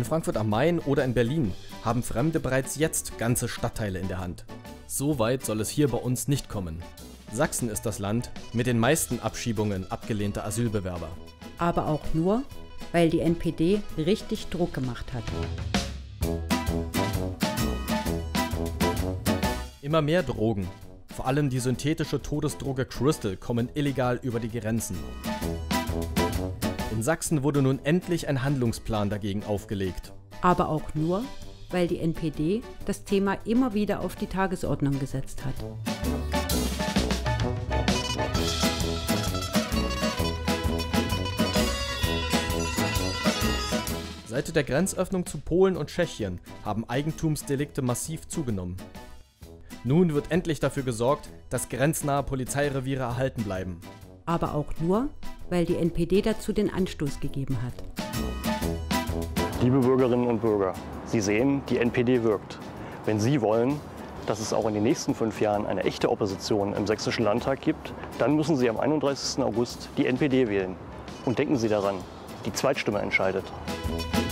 In Frankfurt am Main oder in Berlin haben Fremde bereits jetzt ganze Stadtteile in der Hand. So weit soll es hier bei uns nicht kommen. Sachsen ist das Land mit den meisten Abschiebungen abgelehnter Asylbewerber. Aber auch nur, weil die NPD richtig Druck gemacht hat. Immer mehr Drogen, vor allem die synthetische Todesdroge Crystal, kommen illegal über die Grenzen. In Sachsen wurde nun endlich ein Handlungsplan dagegen aufgelegt. Aber auch nur, weil die NPD das Thema immer wieder auf die Tagesordnung gesetzt hat. Seit der Grenzöffnung zu Polen und Tschechien haben Eigentumsdelikte massiv zugenommen. Nun wird endlich dafür gesorgt, dass grenznahe Polizeireviere erhalten bleiben. Aber auch nur, weil die NPD dazu den Anstoß gegeben hat. Liebe Bürgerinnen und Bürger, Sie sehen, die NPD wirkt. Wenn Sie wollen, dass es auch in den nächsten 5 Jahren eine echte Opposition im Sächsischen Landtag gibt, dann müssen Sie am 31. August die NPD wählen. Und denken Sie daran, die Zweitstimme entscheidet.